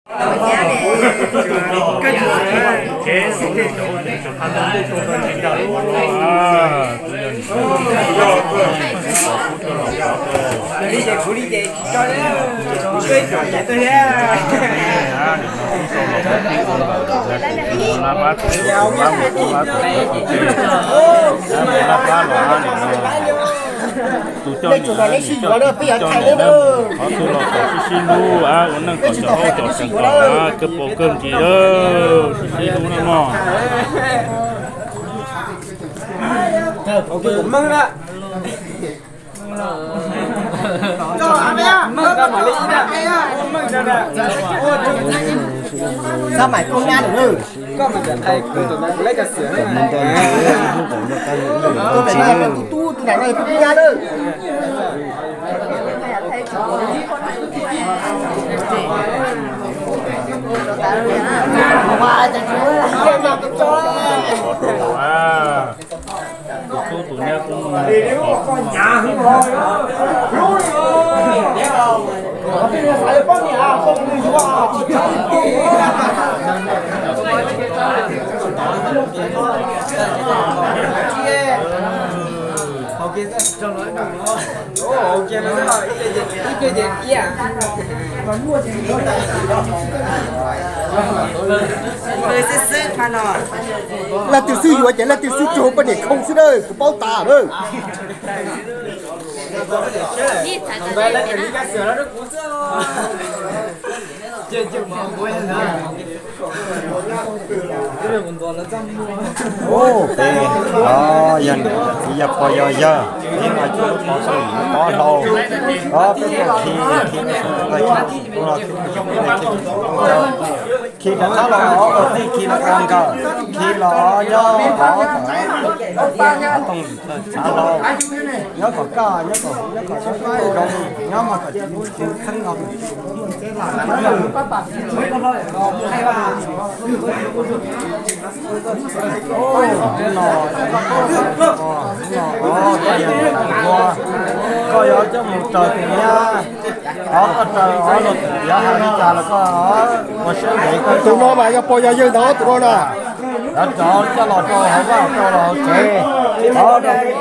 đây chủ này xí quá đó bây giờ thay đấy đâu họ tôi là có xí lu à vẫn đang còn cho họ cho sản phẩm à cái bộ cơm gì đó xí lu nó ngon ok cũng mừng đó cho anh nha mừng ra mà lấy nha mừng ra nè sao mày không nha được nữa có mà chẳng hay cứ tụi nó lấy cả sữa này tôi phải là tu từ này tôi nha đâu qua cho chú mà cho tôi tụi nó cũng nhà không rồi bây giờ phải có nhà không đi qua chỉ ok cho nó ok nó sẽ hỏi cái gì kia còn mua gì người sẽซื้อมาหน่อย là tiểu sư vừa chỉ là tiểu sư chụp bên để không sư ơi có bao tả thôi về đây thì cái sữa nó rất cũ xưa chưa mà quên rồi cái đường còn nó chăm ô thế dần bây giờ coi giờ nhưng mà chú có sự có lâu đó cái khi mà tháo lò ở thì khi là càng cờ khi lò do có tông xả lò nhớ có ca nhớ có đông nhớ mà có chịu khăn ngọc ôi nó coi ở trong một trời thì nha ở trời ở luật giá hai trà là có số để coi tụi nó mà cái bao giờ đó tụi nó nè đó cho lò cho không có cho lò chè đó đây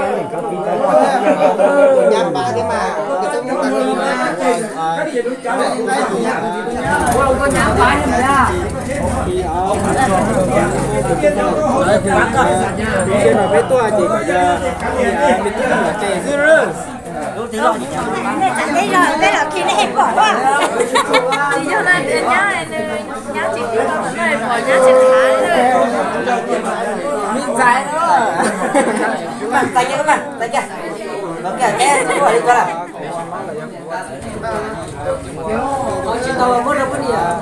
nhằm ba cái mà cái chỗ nó con nhắm phải rồi đó trên là với tôi thì bây giờ mình cứ là chè dưa rồi đây là khi nó hẹp bỏ quá chỉ cho nên nhá chỉ có một người bỏ nhá chỉ thái thôi mình trái đó tay kia các bạn tay kia nó kìa thế nó bỏ đi qua nào chỉ tao mất đâu có gì à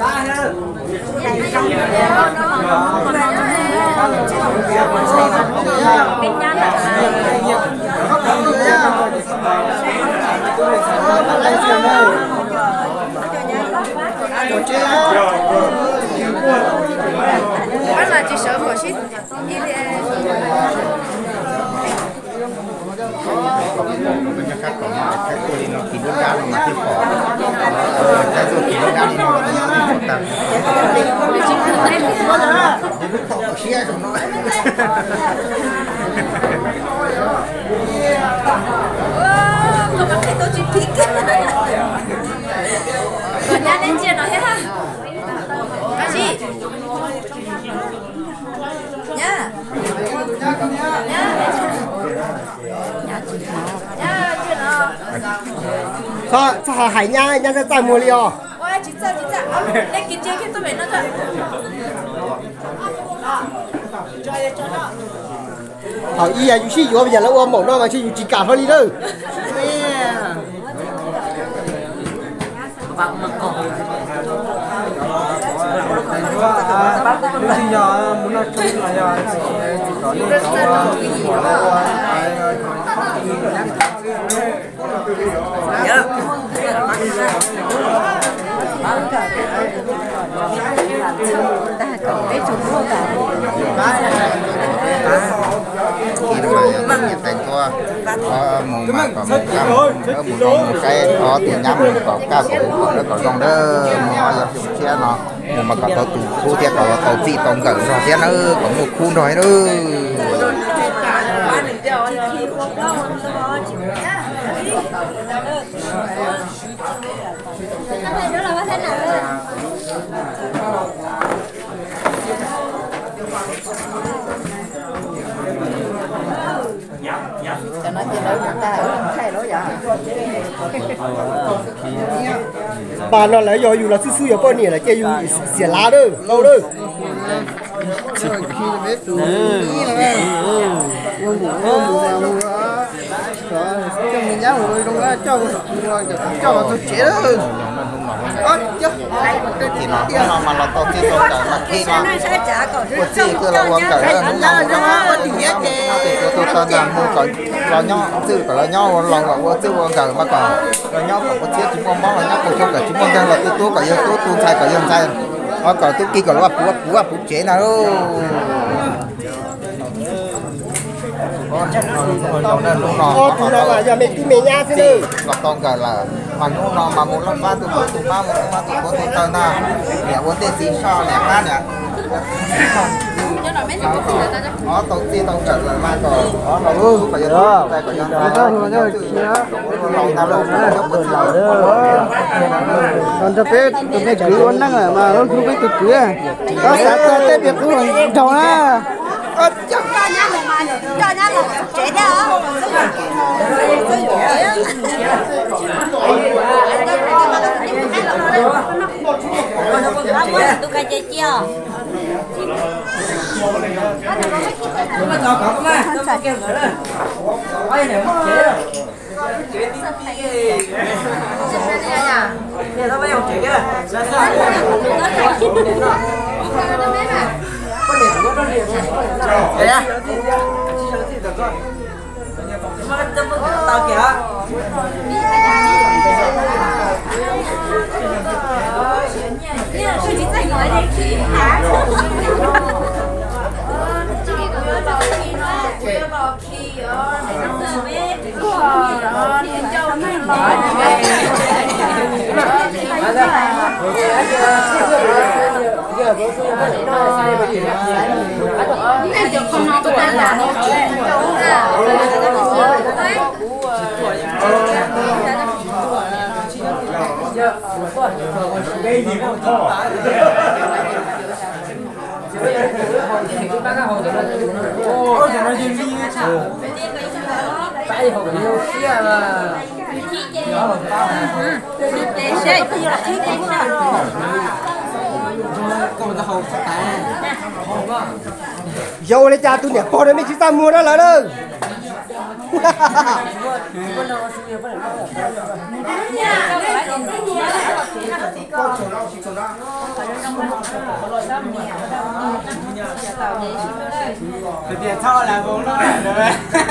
bên nhau là anh là chỉ sợ một xíu mình cắt còn cái tôi nó kilo cá nó mà thịt bò cái tôi kilo cá nó mà thịt tầm xe trong nó không có cái tôi chỉ thích còn nhà đến chưa nói hết ha cái gì nha sao hải nha nha sẽ mua liò 와 진짜 내 김치 캔도 맨날 줘 hỏi y à chú sĩ vừa bây giờ là ôm mỏng đó mà chỉ chỉ cả thôi đi đâu bây giờ muốn nói chung là giờ cái chụp mua cả khi nó mà nhận thành qua mùng mà có một cái có tiền nhắm có cao cổ có con đó mà giờ dùng xe nó mà có tủ khu thế có tàu chị tàu gần rồi thế nó có một khu rồi đó cho nó chỉ nói chúng ta ở thay lối vậy bà nó lấy rồi dù là xíu ở bên này là chơi dù xỉa lá đó lâu đó cho mình giáo rồi không có cho tôi chế đó thì nó mà nó to kia to cả mà khi nó một chi cứ là uống cả nó tôi toàn là mua cả lo nhỏ chứ cả lo nhỏ lòng là uống chứ uống cả mà còn lo nhỏ còn có chiếc chúng con món là nhỏ còn cho cả chúng con đang là tôi cả yêu tôi sai cả yêu sai nó còn tôi kia còn là bút chế nào tụi nó là giờ mình nhá thế đi ngọc tông cả là mà nó mà muốn làm phát tụi ba tụi tôi na nhà vấn đề gì sao nè phát nè nó tông chi tông cả là mà còn nó phải đó tại còn còn cho phép tụi mày chỉ uống năng à mà nó không biết tụi kia có sao có tết việc của mình chồng á cho nhá là trẻ đó tôi cái chơi chưa mà tao có mà tao kêu nữa đó ai này mà chế rồi chế tí nè tao phải học chế cái đấy tao kìa dầu lấy cha tôi nhỉ bỏ đấy mấy chú ta mua đó là đâu thì cho là vốn nó rồi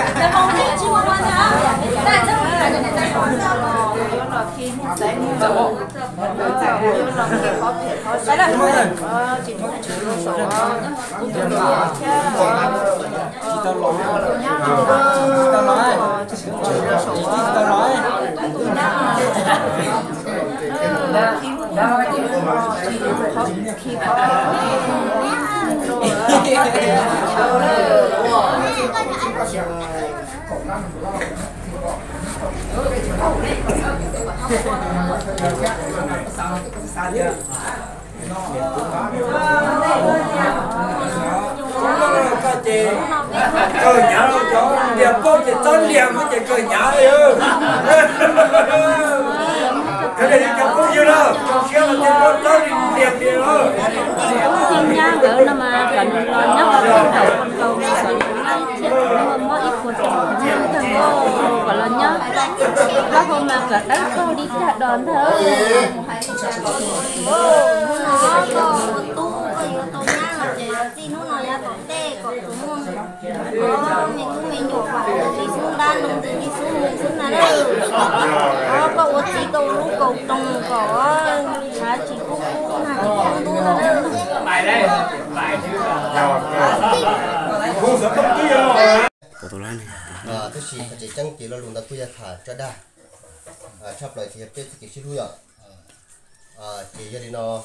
cười nhả đâu cho điệp cô chỉ tôn điệp mới chỉ cười nhả ư cái này cho cô như đâu kia là tiền cô tôn điệp gì đâu thiên nha gỡ nó mà cần lo nhắc vào đầu con câu nó cần chết nó mất ít một thằng cô còn lo nhắc bác hôm mà cả đất cô đi cả đón thơ mình nhổ vào đi xuống đan đồng tiền đi xuống là đây có ô chi cầu lú cầu trồng có giá trị cũ hàng không đu là đây bài đây bài cái gì cái chỉ chẳng chỉ là luôn đã quy ra thả cho đa sắp lại thì biết cái gì luôn chỉ cho đi nó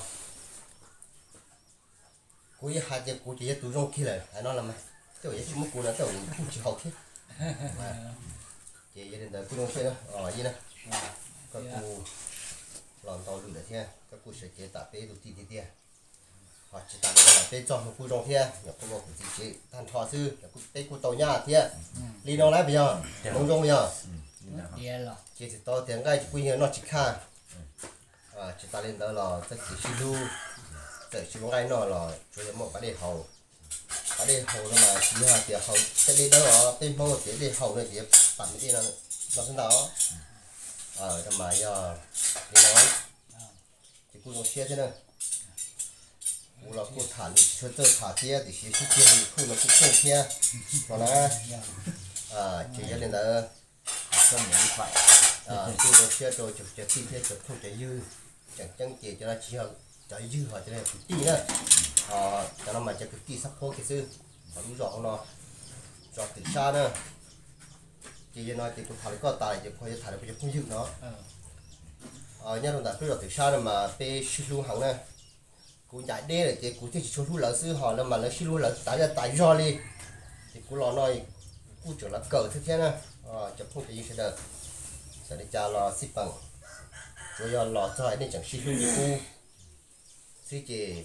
cú hai giờ cú chỉ tụi rong kia lại anh nói là mày cái gì chúng cú nó tao chỉ học thế chỉ cho đến đời cú rong kia đó gì nè các cú làm tàu lửa đấy thế các cú sẽ chế tạo bê đồ tì tì họ chỉ tạo là bê cho một cú rong kia nhập cú rong thì chỉ than thọ sư cú bê cú tàu nhà thế đi đâu lại bây giờ rong rong bây giờ chỉ tao tiếng cái cú nhiều nó chỉ khá chỉ ta lên đó là tất chỉ siêu để siêu ngay nó là chủ yếu một cái đề hậu nó mà chỉ là tiền hậu cái đề đó là tên bao cái đề hậu này thì bản cái là nó trên đó trong mà giờ đi nói thì cô có xe thế này cô là cô thả cho thả kia thì sẽ kia thì cô là cô không kia còn là chỉ cho nên là không những phải cô có xe rồi chụp chụp kia chụp không chạy dư chẳng chỉ cho nó chỉ là chạy dư hoặc cho nên tí nữa cho nó mà cho cái tí sắp khô cái sư và lúc dọn nó dọn từ xa nữa chỉ cho nó thì cũng thải có tài chỉ coi thải được cái không dư nó nhớ đồng đã cứ dọn từ xa rồi mà pe siêu hàng này cũng giải đê là chỉ cũng chỉ số thu lỡ sư họ là mà nó siêu lỡ tại ra tại do đi thì cũng lo nói cũng chỉ là cờ thế nữa chụp không thể dư được sẽ đi trả lo ship bằng rồi lọ cho nên chẳng xí luôn như cu xí chè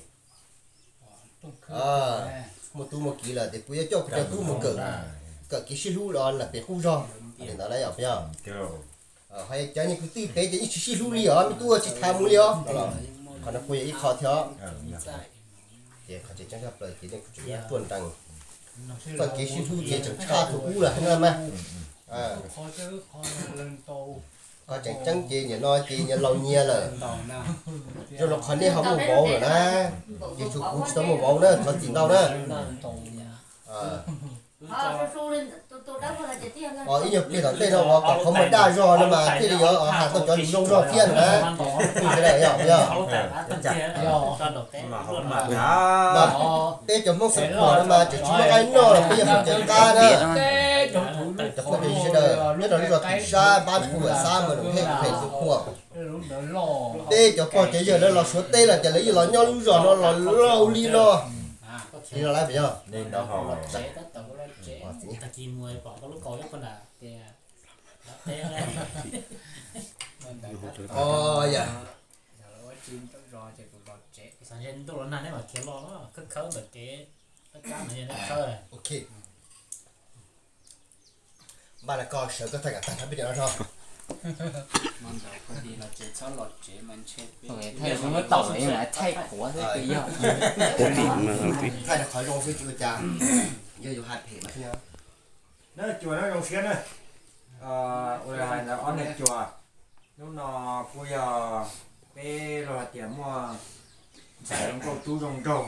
một tu một kỳ là để cuối cho cái tu một cỡ cái xí luôn đó là để khu do để nó lấy học nhá hay trái như cái tí bé chỉ xí luôn đi ở mình tu chỉ tham mua đi ở còn nó cuối ít khó theo để họ chỉ chẳng gặp lời chỉ để chủ yếu tuần tăng còn cái xí luôn thì chẳng cha thuộc u là thế mà có chẳng chị nhà nói chị nhà lâu nhia là rồi nó khẩn đi không một bộ rồi đó chị chụp cũng chỉ một bộ đó nó chỉ đâu đó ý nhập kia thằng tây đâu còn không một đa rồi nhưng mà cái gì ở hàng tôi cho dùng rồi thiên đó cái này hiểu chưa mà tây chấm mốc sập của nó mà chỉ chúng nó cái nó là bây giờ phải chơi ca đóจะพูดดีใช่ไหมเนี่ยเราเราติดซ่าบ้านกูแบบซ่าเหมือนเพลงสุขวบเต้จะพอจะเยอะแล้วเราชดเต้làจะlấyเราnhau lúc rồi nó là lâu đi nó đi nó lại bây giờ nên đó họ ta chỉ mua bỏ có lúc coi con đã té dạ sản sinh tôi nói này mà kéo lo nó cứ khơi mà té tất cả này nó khơi ok bà là con sợ có thể cả thằng bây giờ nó rồi มันเราพอดีเราเจอชอบหลอดเจมันเช็ด thay nó tẩu ấy mà thay của thế cái gì thay là khỏi rong với chùa cha giờ dù hạt thể mà nhau nó chùa nó rong xiên này ôi là on này chùa lúc nó bây giờ bé rồi tiền mua chạy trong câu tu rong rong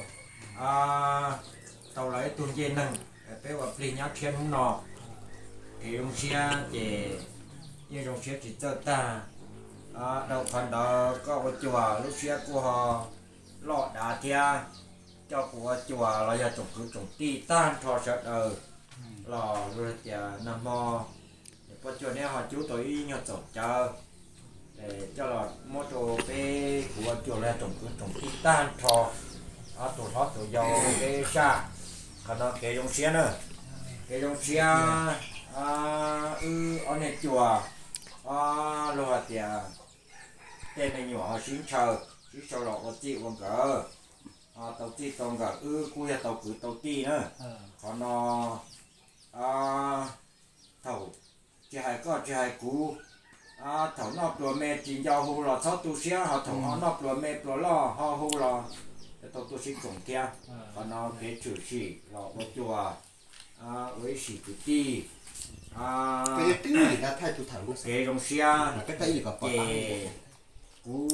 tàu lấy tuần dây nâng bé vào pli nhát thiên lúc nó thì rong xe thì như rong xe chỉ cho ta đầu phần đó có một chùa lúc xe của họ lọ đá tia cho của chùa là giờ trồng ti tan thọ sợ đời lò rồi thì nằm mò có chùa này họ chú tới nhặt trồng chờ để cho là mô tô pe của chùa là trồng ti tan thọ tổ thoát tổ dầu cái xa còn nó cái dòng xe nữa cái dòng xe ở này chùa rồi thì tên này nhỏ xíu chờ lọ có chị còn cỡ tàu ti còn cả cua tàu cử tàu ti nữa còn nó thầu chỉ hai có chỉ hai cú thầu nó plua mẹ chỉ giao hù lò sáu tu xía họ thầu họ nó plua mẹ plua lò họ hù lò tàu tu xí cùng kia còn nó cái chủ sĩ lọ có chùa với sĩ tu ti cái thứ gì là thay tu thẳng cái dòng xe cái gì có cú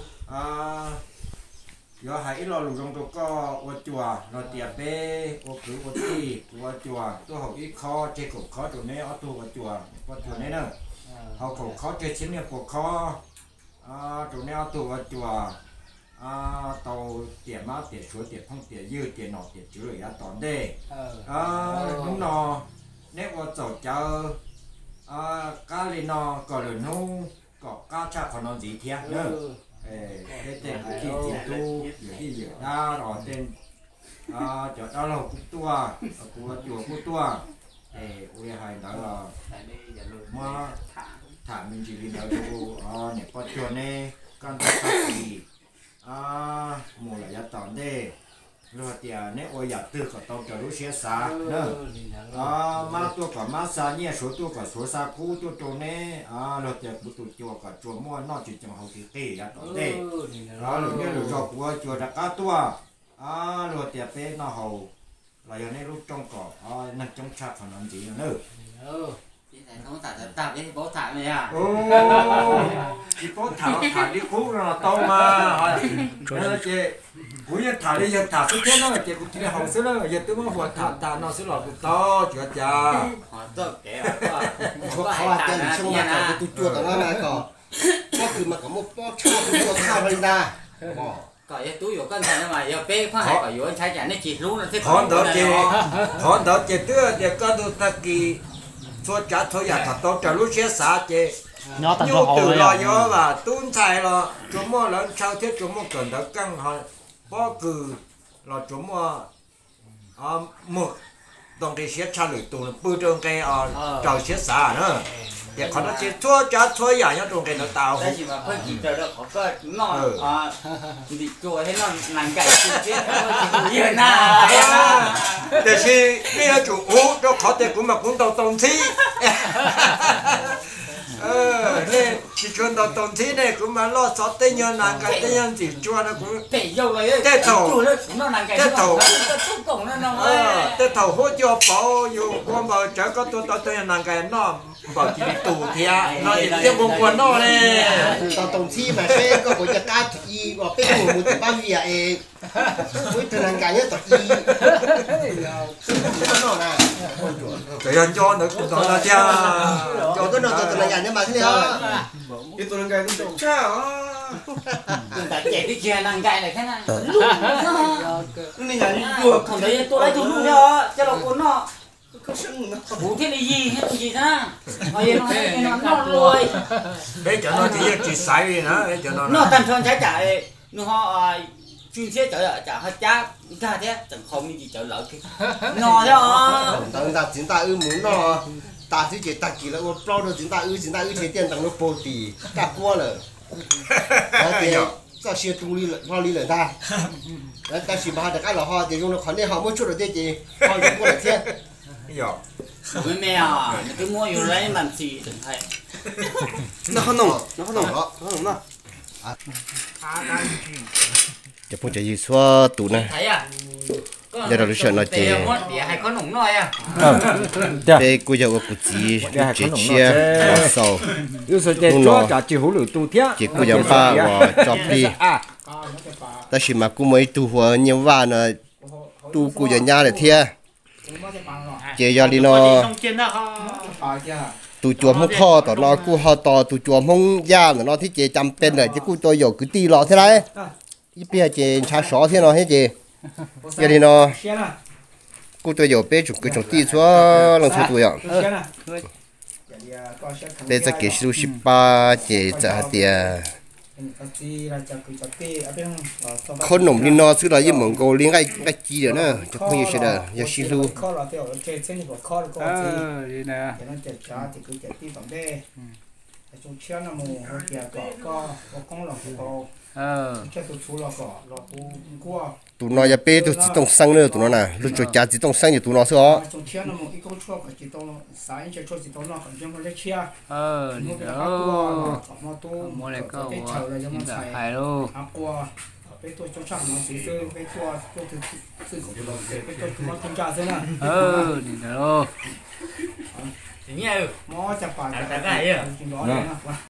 giờ hãy lo lụt trong chỗ có ô chùa nó tiệp bê ô cứ ô ti ô chùa tôi học ít khó chơi cổ khó chỗ này ở tu ô chùa này nữa học cổ khó chơi chiến nghiệp cổ khó chỗ này ở tu ô chùa tàu tiệp má tiệp suối tiệp không tiệp dư tiệp nọ tiệp chữ rồi toàn đề đúng nó nếu ô chầu chờ cá lên nó có được nó có cá cha còn nó gì thế nữa cái tên là gì tu gì gì đó rồi tên chỗ đó là cú tua của chùa cú tua ui hay đó là mà thả mình chỉ đi đâu chỗ này có chùa này con có gì mùa là giá tòn đây rồi thì nếu ôi giờ từ có tàu cho lúc xe xa nữa mà tôi có má xa nhé số tôi có số xa cũ tôi chỗ này rồi thì bữa tôi chùa có chùa mua nó chỉ trong hậu kỳ giá tòn đây rồi như là cho của chùa đã cá tua rồi thì bé nó hậu là giờ này lúc trong cỏ nằm trong chạp phải làm gì nữa không thả tạp đi bố thả này à chỉ có thả đi cũ là to mà chị cũ giờ thả đi giờ thả số thế nó chị cũng chỉ là hồng số đó giờ tôi mới vừa thả nó số là cũng to chưa cha to kẻ họ tiền xong mà tôi chua cả nó này cóคือmà có một bó chua chuaข้าวlên đà có cái túi của con thằng mà giờ bé phải có yếu anh thấy chả nó chỉ luôn là thế còn đó chị tưa chị có được ta kỳ cho trả thôi giờ thật tốt trả lúc xe xả chị nhu từ lo gió và tuôn xài lo chúng mua lớn sau thiết chúng mua cần đỡ căng họ có cử là chúng mua mực đồng thì xe cha lưỡi tù bự trong cái trầu xe xả nữa thì còn nó chỉ thua trả thôi giờ nhá trong cái nó tàu đây chỉ mà phân chỉ chờ được có nó thì chùa thế nó làm cày chứ nhiều na để khi bây giờ chủ cho khó tiền cũng mà cũng đầu tổng thí nên chỉ chuyện đầu tổng thí này cũng mà lo sót tên nhân làm cái tên nhân chỉ cho nó cũng để dâu rồi tết thầu nó làm cày tết thầu hỗ trợ bảo dù con bảo chẳng có tôi tên nhân làm cái nó bảo chỉ tù thia nó chỉ tiêu bông quần nó này đầu tổng thi mà bé có của cá y và bé ngủ một bao nhiêu ấy với thằng anh cái nhất tọt y nó nè cái anh cho nó cũng nói là cha cho cái nó tọt là nhưng mà thế nào cái tôi cái cũng trông cha tại trẻ cái kia năng cày này thế này không thấy tôi lấy tôi luôn cho nó cuốn nó bố thế là gì hết gì ra nó lùi để cho nó chỉ sai đi nữa để cho nó tầm thường trái chạy nó họ chuyên xe chở chở hết cha ra thế chẳng không như gì chở lợn kia nó đó tao ta chúng ta muốn nó ta chỉ ta chỉ là bao nhiêu chúng ta chế tiền tặng nó bổ tỷ cả qua rồi đấy sao xe tu đi lo đi lần ta đấy ta chỉ bảo được cái là họ thì dùng nó khoản này họ mua chút rồi thế gì họ dùng qua lại thế với mèo tôi muaอยู่lấy làm gì đừng thấy nó không nồng nóจะพูดจะยืดซัวตูนะเดี๋ยวเราเชิญเราเจ hay có nồng nói à đây cô giờ cô chỉ chia sầu nó chỉ hú lử tu thế chỉ cô giờ ba và chọc đi ta chỉ mà cô mới tu hoa nhiều va nữa tu cô giờ nhà để thia chỉ giờ đi nó tụi chùa mông kho tụi nó cú họ tò tụi chùa mông giam nó thì chỉ chăm bên rồi chứ cú tôi giờ cứ ti lọ thế đấy bây giờ chỉ trả sổ thế nó hết chị giờ đi nó cú tôi giờ bé chụp cái chụp ti xóa lần sau tôi ạ đây là cái số 18chỉ trả tiềnคนหนุ่มนี่นอซื้อเรายิ่งเหมือนกูเลี้ยงไอ้จีเดี๋ยวนะจะคุยเฉยๆอย่าชิลู đi nè tụi nó giờ bé tụi chỉ tông sang nữa tụi nó nè lúc cho cha chỉ tông sang thì tụi nó sao mua lại câu hay luôn bé tôi cho chắc nó chỉ chơi bé tôi sử dụng bé tôi nó không trả thế nào đi đâu thì nhiều mó chặt phải cái gì